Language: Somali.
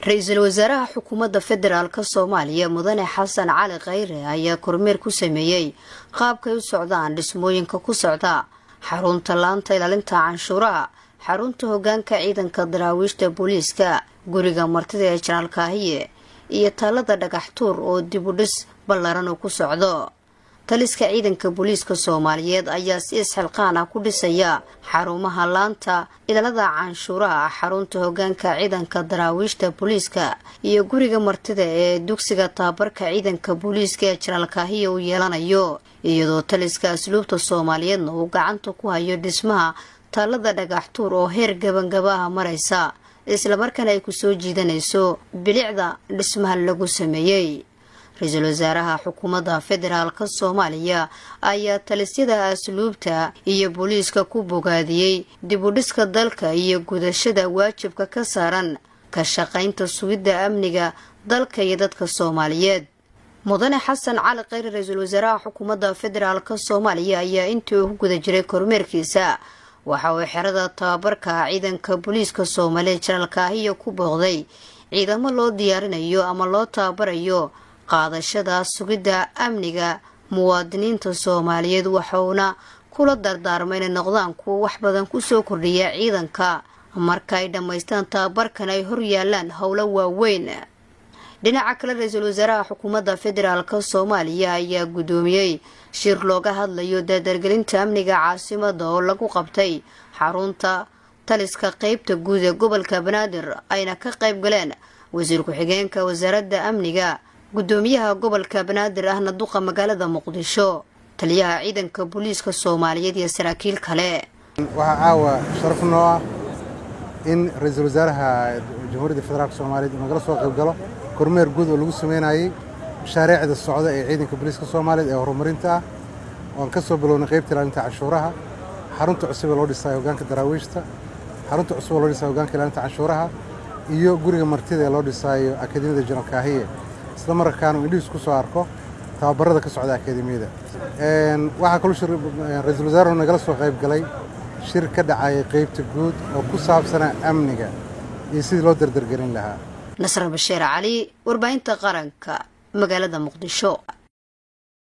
Ra'iisul Wasaaraha Xukuumadda Federaalka Soomaaliya Mudane Xasan Cali Khayre ayaa kormeer ku sameeyay qaabka ay u socdaan dhismooyinka ku socda xarunta laanta ilaalinta canshuuraha, xarunta hoggaanka ciidanka daraawiishta booliiska, guriga martida ee Janaal Kaahiye iyo taalada dhagaxtuur oo dib u dhis ballaaran ku socdo. taliska ciidanka booliiska Soomaaliyeed ayaa si isxilqaan ah ku dhisaya xarumaha laanta ilaalada canshuuraha, xarunta hoggaanka ciidanka daraawiishta booliiska iyo guriga martida ee dugsiga tababarka ciidanka booliiska ee Janaal Kaahiye uu yeelanayo, iyadoo taliska asluubta Soomaaliyeedna uu gacanta ku hayo dhismaha taalada dhagaxtuur oo heer gabagabaha maraysa, isla markaana ay ku soo jiidanayso bilicda dhismaha lagu sameeyay. Ra'iisul Wasaaraha Xukuumadda Federaalka Soomaaliya ayaa talisyada asluubta iyo booliiska ku bogaadiyay dib u dhiska dalka iyo gudashada waajibka ka saaran ka shaqaynta sugidda amniga dalka iyo dadka Soomaaliyeed. Mudane Xasan Cali Khayre, Ra'iisul Wasaaraha Xukuumadda Federaalka Soomaaliya ayaa intii uu guda jiray kormeerkiisa waxa uu xerada tababarka ciidanka booliiska Soomaaliyeed Janaal Kaahiye ku booqday ciidamo loo diyaarinayo ama loo tababarayo qaadashada sugidda amniga muwaadiniinta Soomaaliyeed, waxauna kula dardaarmay inay noqdaan kuwa wax badan ku soo kordhiya ciidanka marka ay dhammaystaan tababarkan ay hor yaalaan howlo waaweyn. dhinaca kale, Ra'iisul Wasaaraha Xukuumadda Federaalka Soomaaliya ayaa gudoomiyay shir looga hadlayo dardargelinta amniga caasimadda oo lagu qabtay xarunta taliska qaybta guud ee gobolka Banaadir, ayna ka qayb galeen wasiir ku-xigeenka wasaaradda amniga, gudoomiyaha gobolka Banaadir ahna duqa magaalada Muqdisho, taliyaha ciidanka booliiska Soomaaliyeed iyo saraakiil kale. waxaa caawa sharaf noo ah in Ra'iisul Wasaaraha Jamhuuriyadda Federaalka Soomaaliyeed nagala soo qayb galo kormeer guud oo lagu sameynayay mashaariicda socda ee ciidanka booliiska Soomaaliyeed ee horumarinta ah oo ka soo bilownay qaybta ilaalinta canshuuraha, xarunta cusub ee loo dhisay hoggaanka daraawiishta, xarunta cusub ee loo dhisay hoggaanka ilaalinta canshuuraha iyo guriga martida ee loo dhisay akademiyada Janaal Kaahiye, isla markaana indhiis ku soo arko tababarada ka socda akademiyada. waxaa kaloo Ra'iisul Wasaaruhu nagala soo qayb galay shir ka dhacay qaybta guud oo ku saabsanaa amniga iyo sidii loo dardargelin lahaa. Nasr Bashiir Cali, warbaahinta qaranka, magaalada Muqdisho.